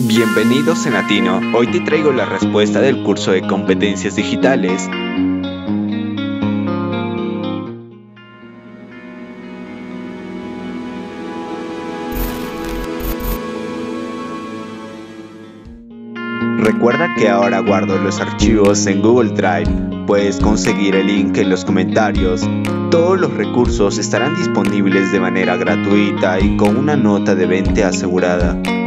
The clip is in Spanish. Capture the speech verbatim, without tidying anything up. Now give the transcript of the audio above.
Bienvenidos en Latino, hoy te traigo la respuesta del curso de competencias digitales. Recuerda que ahora guardo los archivos en Google Drive, puedes conseguir el link en los comentarios. Todos los recursos estarán disponibles de manera gratuita y con una nota de veinte asegurada.